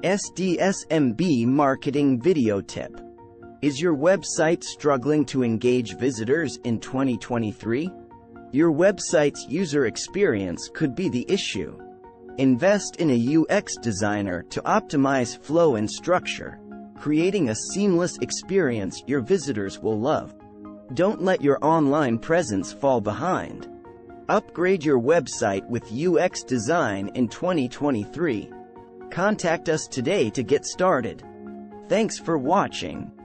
SDSMB Marketing Video Tip. Is your website struggling to engage visitors in 2023? Your website's user experience could be the issue. Invest in a UX designer to optimize flow and structure, creating a seamless experience your visitors will love. Don't let your online presence fall behind. Upgrade your website with UX design in 2023. Contact us today to get started. Thanks for watching.